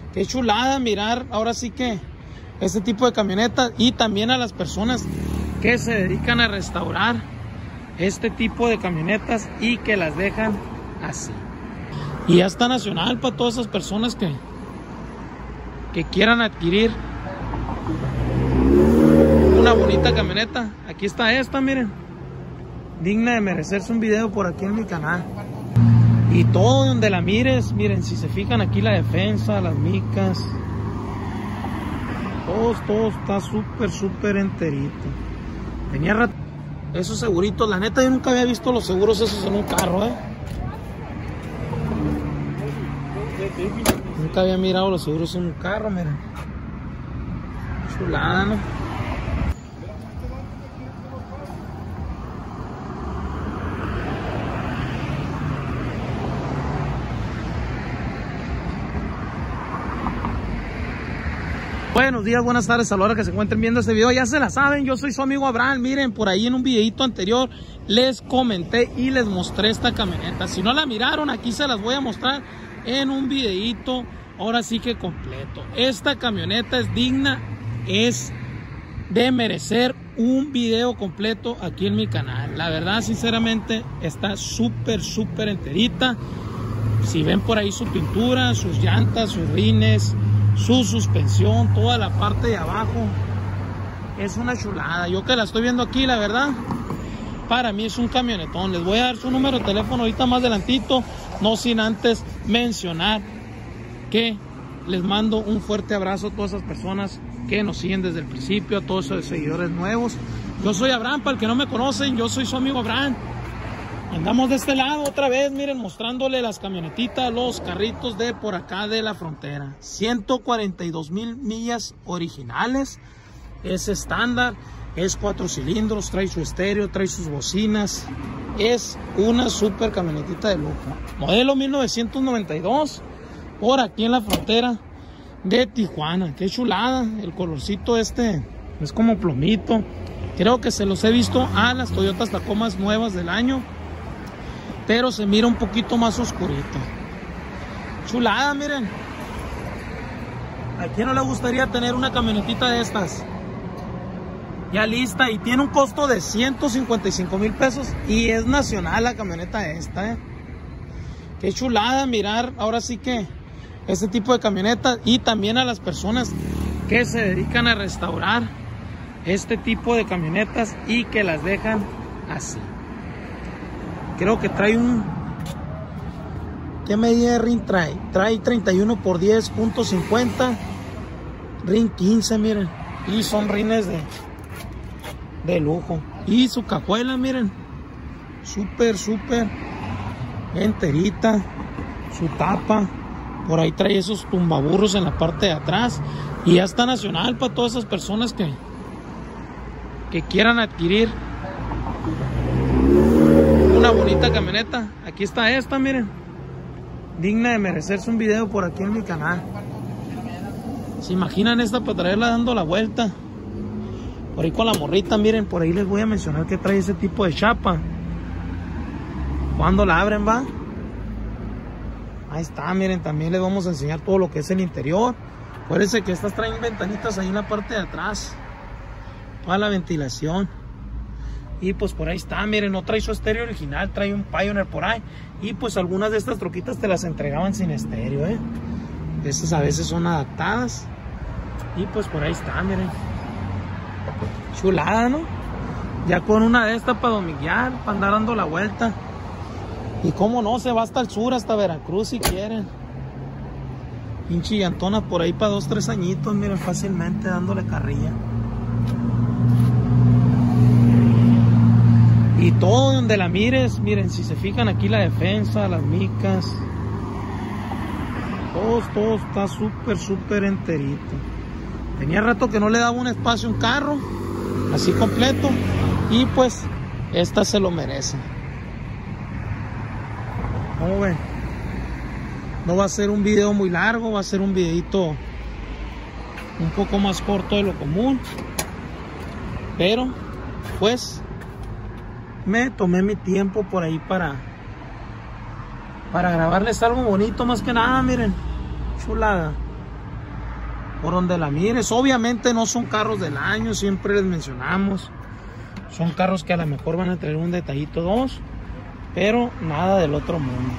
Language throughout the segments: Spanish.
Qué chulada mirar ahora sí que este tipo de camionetas, y también a las personas que se dedican a restaurar este tipo de camionetas y que las dejan así. Y ya está nacional para todas esas personas que quieran adquirir una bonita camioneta. Aquí está esta, miren, digna de merecerse un video por aquí en mi canal. Y todo donde la mires, miren, si se fijan aquí la defensa, las micas, todo está súper enterito. Tenía rato esos seguritos, la neta yo nunca había visto los seguros esos en un carro, Nunca había mirado los seguros en un carro, miren. Chulada, ¿no? Buenos días, buenas tardes a la hora que se encuentren viendo este video. Ya se la saben, yo soy su amigo Abraham. Miren, por ahí en un videito anterior les comenté y les mostré esta camioneta. Si no la miraron, aquí se las voy a mostrar en un videito, ahora sí que completo. Esta camioneta es digna, es de merecer un video completo aquí en mi canal. La verdad, sinceramente, está súper enterita. Si ven por ahí su pintura, sus llantas, sus rines, su suspensión, toda la parte de abajo, es una chulada. Yo que la estoy viendo aquí, la verdad, para mí es un camionetón. Les voy a dar su número de teléfono ahorita más adelantito, no sin antes mencionar que les mando un fuerte abrazo a todas esas personas que nos siguen desde el principio, a todos esos seguidores nuevos. Yo soy Abraham, para el que no me conocen, yo soy su amigo Abraham. Andamos de este lado otra vez, miren, mostrándole las camionetitas, los carritos de por acá de la frontera. 142,000 millas originales, es estándar, es 4 cilindros, trae su estéreo, trae sus bocinas. Es una super camionetita de lujo. Modelo 1992, por aquí en la frontera de Tijuana. Qué chulada, el colorcito este es como plomito. Creo que se los he visto a las Toyotas Tacomas nuevas del año, pero se mira un poquito más oscurito. Chulada, miren. ¿A quién no le gustaría tener una camionetita de estas? Ya lista, y tiene un costo de 155,000 pesos y es nacional la camioneta esta, Qué chulada mirar ahora sí que este tipo de camionetas, y también a las personas que se dedican a restaurar este tipo de camionetas y que las dejan así. Creo que trae un... ¿Qué medida de rin trae? Trae 31 por 10.50. Rin 15, miren. Y son rines de lujo. Y su cajuela, miren. Súper enterita. Su tapa. Por ahí trae esos tumbaburros en la parte de atrás. Y ya está nacional para todas esas personas que quieran adquirir una bonita camioneta. Aquí está esta, miren, digna de merecerse un video por aquí en mi canal. ¿Se imaginan esta para traerla dando la vuelta? Por ahí con la morrita, miren, por ahí les voy a mencionar que trae ese tipo de chapa. Cuando la abren, va. Ahí está, miren, también les vamos a enseñar todo lo que es el interior. Acuérdense que estas traen ventanitas ahí en la parte de atrás para la ventilación. Y pues por ahí está, miren, no trae su estéreo original, trae un Pioneer por ahí. Y pues algunas de estas troquitas te las entregaban sin estéreo, Estas a veces son adaptadas. Y pues por ahí está, miren. Chulada, ¿no? Ya con una de estas para dominguear, para andar dando la vuelta. Y cómo no, se va hasta el sur, hasta Veracruz si quieren. Pinche llantona por ahí para 2-3 añitos, miren, fácilmente dándole carrilla. Y todo donde la mires, miren, si se fijan aquí la defensa, las micas, todo está súper enterito. Tenía rato que no le daba un espacio a un carro así completo, y pues esta se lo merece. ¿Cómo ven? No va a ser un video muy largo, va a ser un videito un poco más corto de lo común, pero pues me tomé mi tiempo por ahí para grabarles algo bonito, más que nada. Miren, chulada. por donde la mires. Obviamente no son carros del año, siempre les mencionamos. Son carros que a lo mejor van a traer un detallito, dos, pero nada del otro mundo.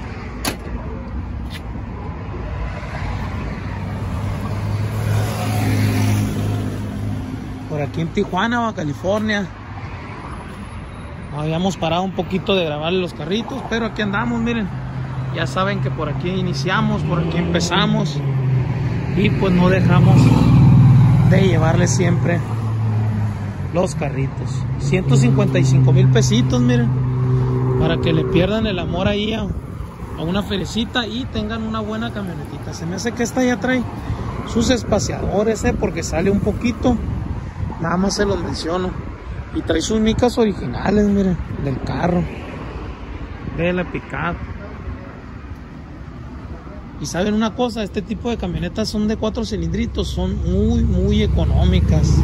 Por aquí en Tijuana, Baja California, habíamos parado un poquito de grabarle los carritos, pero aquí andamos, miren. Ya saben que por aquí iniciamos, por aquí empezamos, y pues no dejamos de llevarle siempre los carritos. 155,000 pesitos, miren, para que le pierdan el amor ahí a una ferecita y tengan una buena camionetita. Se me hace que esta ya trae sus espaciadores, porque sale un poquito, nada más se los menciono. Y trae sus micas originales, miren, del carro, de la pickup. Y saben una cosa, este tipo de camionetas son de 4 cilindritos, son muy económicas.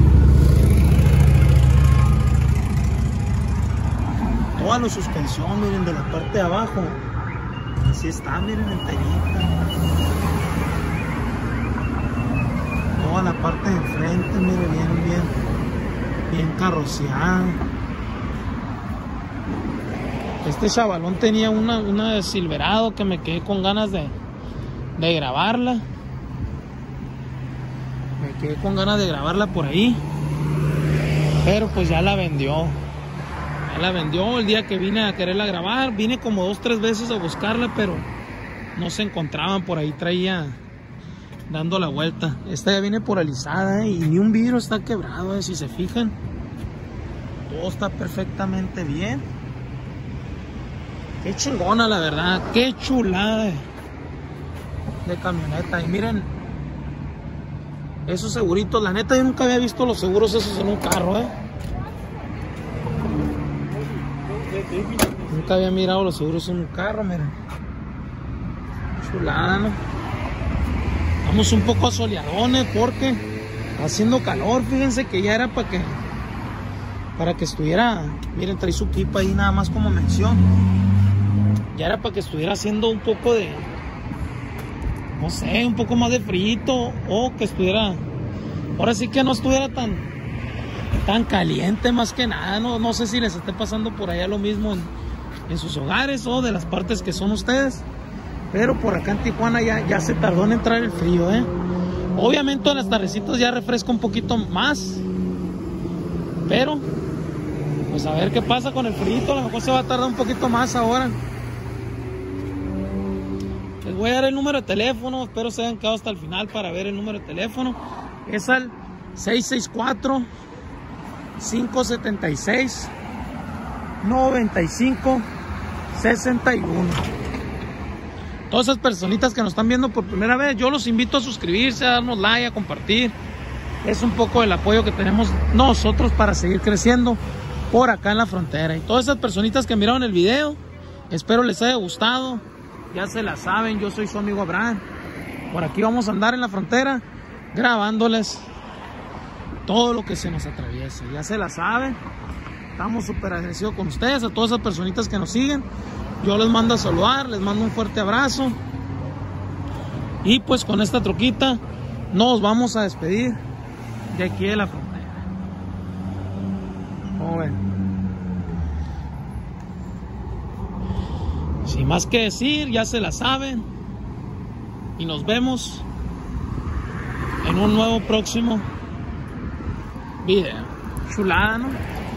Toda la suspensión, miren, de la parte de abajo, así está, miren, enterita. Toda la parte de enfrente, miren, bien carroceada. Este chavalón tenía una Silverado que me quedé con ganas de grabarla. Me quedé con ganas de grabarla por ahí, pero pues ya la vendió. El día que vine a quererla grabar. Vine como 2 o 3 veces a buscarla, pero no se encontraban. Por ahí traía dando la vuelta. Esta ya viene polarizada, y ni un vidrio está quebrado, si se fijan. Todo está perfectamente bien. Qué chingona, la verdad. Qué chulada de camioneta. Y miren esos seguritos. La neta, yo nunca había visto los seguros esos en un carro, Nunca había mirado los seguros en un carro, miren. Chulada, ¿no? Vamos un poco asoleadones porque haciendo calor. Fíjense que ya era para que estuviera, miren, trae su pipa ahí nada más como mención. Ya era para que estuviera haciendo un poco de, no sé, un poco más de frito, o que estuviera, ahora sí que no estuviera tan caliente, más que nada. No sé si les esté pasando por allá lo mismo en sus hogares, o de las partes que son ustedes, pero por acá en Tijuana ya se tardó en entrar el frío, Obviamente en las tardecitas ya refresca un poquito más, pero pues a ver qué pasa con el frío. A lo mejor se va a tardar un poquito más ahora. Les voy a dar el número de teléfono, espero se hayan quedado hasta el final para ver el número de teléfono. Es al 664-576-9561. Todas esas personitas que nos están viendo por primera vez, yo los invito a suscribirse, a darnos like, a compartir. Es un poco el apoyo que tenemos nosotros para seguir creciendo por acá en la frontera. Y todas esas personitas que miraron el video, espero les haya gustado. Ya se la saben, yo soy su amigo Abraham. Por aquí vamos a andar en la frontera grabándoles todo lo que se nos atraviesa. Ya se la saben. Estamos súper agradecidos con ustedes, a todas esas personitas que nos siguen. Yo les mando a saludar, les mando un fuerte abrazo. Y pues con esta troquita nos vamos a despedir de aquí de la frontera. Como ven. Sin más que decir, ya se la saben. Y nos vemos en un nuevo próximo video. Chulada, ¿no?